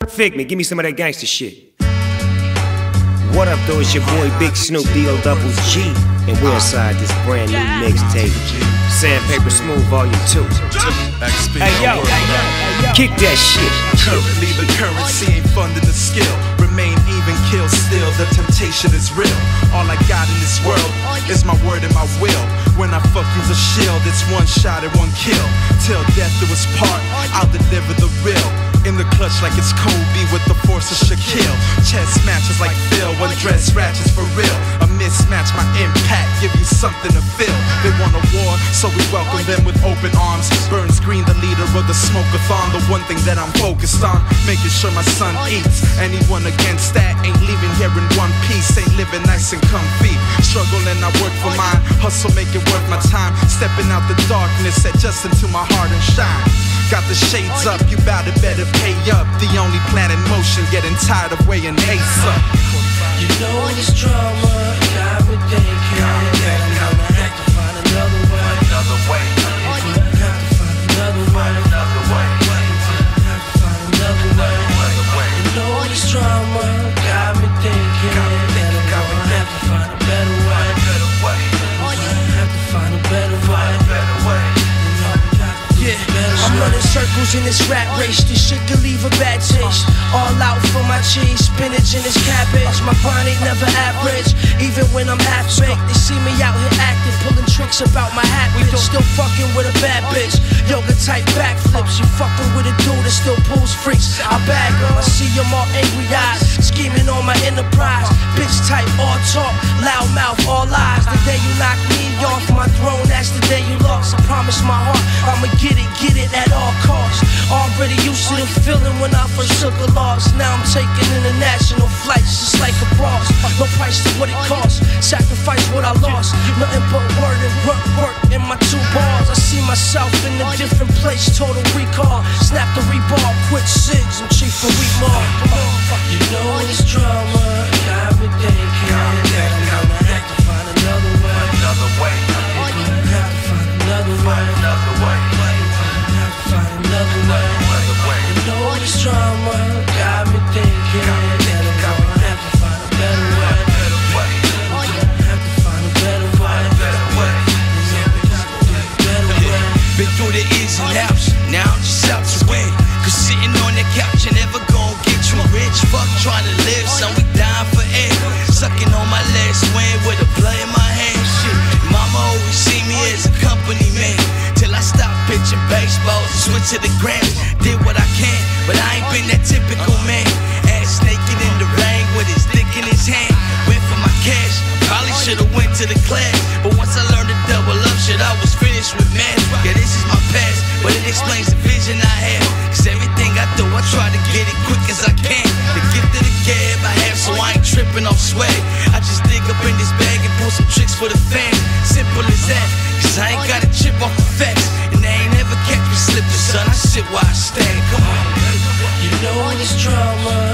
Figment, give me some of that gangster shit. What up, though? It's your boy Big Snoop, D-O-double-G, and we're inside this brand new mixtape, Sandpaper Smooth Volume 2. Hey yo, kick that shit. Currently the currency ain't funding the skill. Remain even, kill still, the temptation is real. All I got in this world is my word and my will. When I fuck you's a shield, it's one shot and one kill. Till death do us part, I'll deliver the real. In the clutch like it's Kobe with the force of Shaquille. Chest matches like Phil, one dress ratchets for real. A mismatch, my impact, give you something to feel. They want a war, so we welcome them with open arms. Burns Green, the leader of the smoke-a-thon. The one thing that I'm focused on, making sure my son eats. Anyone against that ain't leaving here in one piece. Ain't living nice and comfy. Struggle and I work for mine. Hustle, make it worth my time. Stepping out the darkness, adjusting to my heart and shine. Got the shades up, you better pay up. The only plan in motion, getting tired of weighing ace up. You know this drama got me thinking that I'm gonna have to find another way. Another way. I'm gonna have to find another way. Another way. I'm gonna have to find another way. You know this drama got me thinking that I'm gonna have to find a better way. I'm gonna have to find a better way. Yeah, I'm running circles in this rat race. This shit could leave a bad taste. All out for my cheese, spinach and this cabbage. My grind ain't never average, even when I'm half baked. They see me out here acting, pulling tricks about my hat. We still fucking with a bad bitch. Yoga type backflips. You fucking with a dude that still pulls freaks. I bag them, I see them all angry eyes, scheming on my enterprise. Bitch type, all talk, loud mouth, all lies. The day you knock me off my throne, that's the day you lost. I promise my heart, I'ma get it at all costs. Already used to the feeling when I first took a loss. Now I'm taking international flights just like a boss. No price to what it costs, sacrifice what I lost. Nothing but word and work in my 2 bars. I see myself in a different place, total recall. Snap the rebar, quit SIGs, I'm chief for remorse. You know this drama got me thinking that I'm gonna have to find another way. Another way. I'm gonna have to find another way. Another way. You know this drama got me thinking that I'm gonna have to find a better way. I'm gonna have to find a better way. Been through the ins and outs, now I'm just out to win. Cause sitting on the couch, you never gon' get you rich. Fuck trying to live, so we dying for air. Sucking on my last win with a play in my hand. Shit, mama always see me as a company man. Till I stopped pitching baseballs and switch to the Grams. Did what I can, but I ain't been that typical man. Ass naked in the rain with his dick in his hand. Went for my cash, probably should've went to the class. But once I learned to double up shit, I was finished with math. Yeah, this is my past, but it explains the vision I have. Cause everything I do, I try to get it quick as I can. The gift of the gab I have, so I ain't tripping off swag. I just dig up in this bag and pull some tricks for the fans. Simple as that, cause I ain't got a chip off the facts. And they ain't ever catch me slipping, son, I sit where I stand, come on. You know this drama